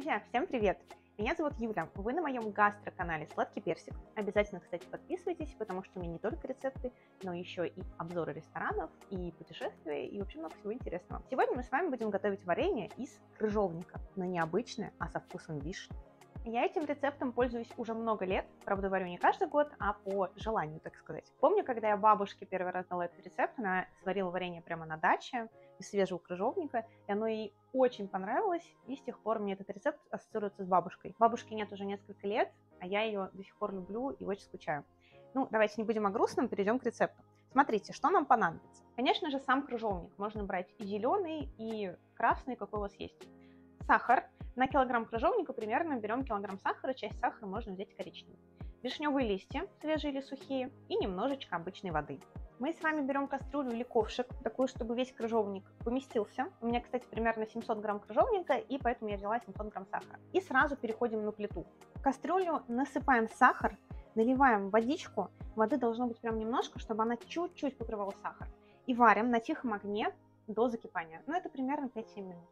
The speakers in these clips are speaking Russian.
Друзья, всем привет! Меня зовут Юля, вы на моем гастро-канале Сладкий Персик. Обязательно, кстати, подписывайтесь, потому что у меня не только рецепты, но еще и обзоры ресторанов, и путешествия, и вообще много всего интересного. Сегодня мы с вами будем готовить варенье из крыжовника, но не обычное, а со вкусом вишни. Я этим рецептом пользуюсь уже много лет, правда, варю не каждый год, а по желанию, так сказать. Помню, когда я бабушке первый раз дала этот рецепт, она сварила варенье прямо на даче из свежего крыжовника, и оно ей очень понравилось, и с тех пор мне этот рецепт ассоциируется с бабушкой. Бабушки нет уже несколько лет, а я ее до сих пор люблю и очень скучаю. Ну, давайте не будем о грустном, перейдем к рецепту. Смотрите, что нам понадобится. Конечно же, сам крыжовник. Можно брать и зеленый, и красный, какой у вас есть. Сахар. На килограмм крыжовника примерно берем килограмм сахара, часть сахара можно взять коричневый. Вишневые листья, свежие или сухие, и немножечко обычной воды. Мы с вами берем кастрюлю или ковшик, такую, чтобы весь крыжовник поместился. У меня, кстати, примерно 700 грамм крыжовника, и поэтому я взяла 700 грамм сахара. И сразу переходим на плиту. В кастрюлю насыпаем сахар, наливаем водичку. Воды должно быть прям немножко, чтобы она чуть-чуть покрывала сахар. И варим на тихом огне до закипания. Ну, это примерно 5-7 минут.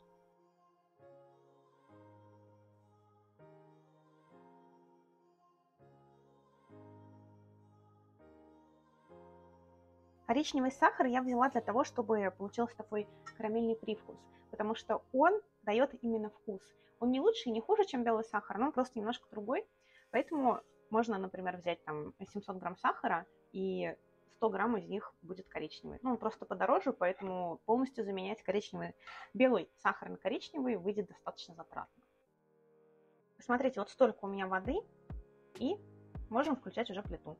Коричневый сахар я взяла для того, чтобы получился такой карамельный привкус, потому что он дает именно вкус. Он не лучше и не хуже, чем белый сахар, но он просто немножко другой. Поэтому можно, например, взять там 700 грамм сахара, и 100 грамм из них будет коричневый. Ну, он просто подороже, поэтому полностью заменять коричневый, белый сахар на коричневый выйдет достаточно затратно. Смотрите, вот столько у меня воды, и можем включать уже плиту.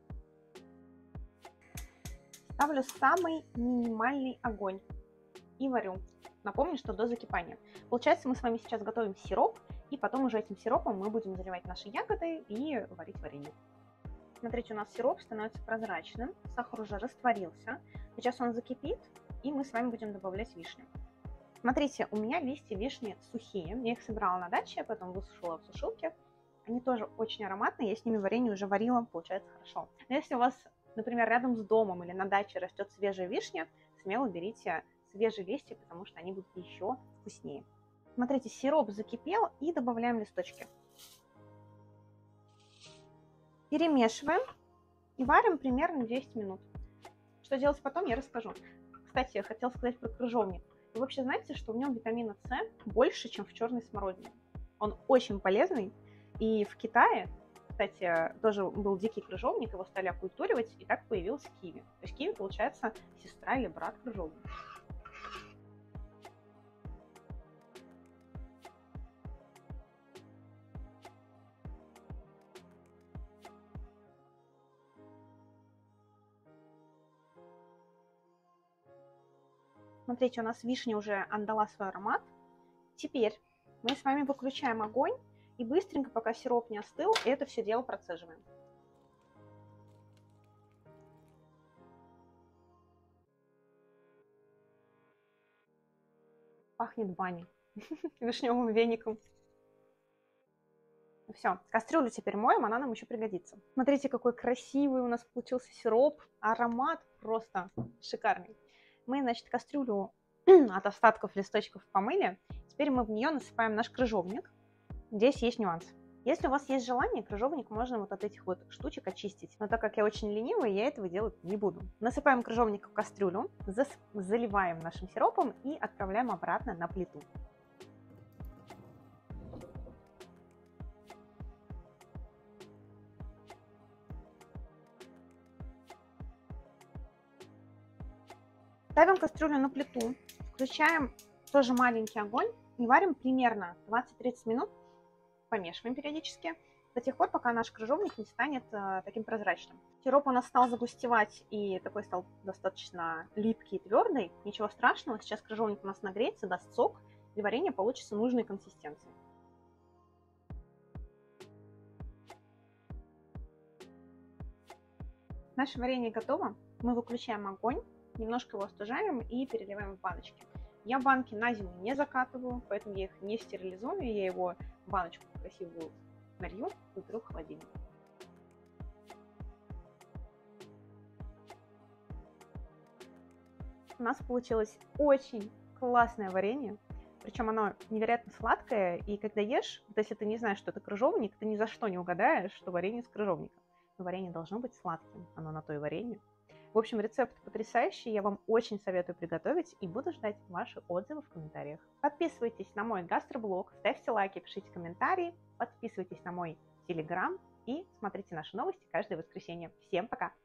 Ставлю самый минимальный огонь и варю. Напомню, что до закипания. Получается, мы с вами сейчас готовим сироп, и потом уже этим сиропом мы будем заливать наши ягоды и варить варенье. Смотрите, у нас сироп становится прозрачным, сахар уже растворился. Сейчас он закипит, и мы с вами будем добавлять вишню. Смотрите, у меня листья вишни сухие. Я их собирала на даче, потом высушила в сушилке. Они тоже очень ароматные, я с ними варенье уже варила, получается хорошо. Но если у вас, например, рядом с домом или на даче растет свежая вишня, смело берите свежие листья, потому что они будут еще вкуснее. Смотрите, сироп закипел, и добавляем листочки. Перемешиваем и варим примерно 10 минут. Что делать потом, я расскажу. Кстати, я хотела сказать про крыжовник. Вы вообще знаете, что в нем витамина С больше, чем в черной смородине? Он очень полезный, и в Китае, кстати, тоже был дикий крыжовник, его стали окультуривать, и так появился киви. То есть киви, получается, сестра или брат крыжовника. Смотрите, у нас вишня уже отдала свой аромат. Теперь мы с вами выключаем огонь и быстренько, пока сироп не остыл, это все дело процеживаем. Пахнет баней, вишневым веником. Все, кастрюлю теперь моем, она нам еще пригодится. Смотрите, какой красивый у нас получился сироп. Аромат просто шикарный. Мы, значит, кастрюлю от остатков листочков помыли. Теперь мы в нее насыпаем наш крыжовник. Здесь есть нюанс. Если у вас есть желание, крыжовник можно вот от этих вот штучек очистить. Но так как я очень ленивая, я этого делать не буду. Насыпаем крыжовник в кастрюлю, заливаем нашим сиропом и отправляем обратно на плиту. Ставим кастрюлю на плиту, включаем тоже маленький огонь и варим примерно 20-30 минут. Помешиваем периодически до тех пор, пока наш крыжовник не станет таким прозрачным. Сироп у нас стал загустевать и такой стал достаточно липкий и твердый. Ничего страшного, сейчас крыжовник у нас нагреется, даст сок, и варенье получится нужной консистенции. Наше варенье готово. Мы выключаем огонь, немножко его остужаем и переливаем в баночки. Я банки на зиму не закатываю, поэтому я их не стерилизую, я его в баночку красивую налью и уберу в холодильник. У нас получилось очень классное варенье. Причем оно невероятно сладкое, и когда ешь, вот если ты не знаешь, что это крыжовник, ты ни за что не угадаешь, что варенье с крыжовником. Но варенье должно быть сладким, оно на то и варенье. В общем, рецепт потрясающий, я вам очень советую приготовить и буду ждать ваши отзывы в комментариях. Подписывайтесь на мой гастроблог, ставьте лайки, пишите комментарии, подписывайтесь на мой телеграм и смотрите наши новости каждое воскресенье. Всем пока!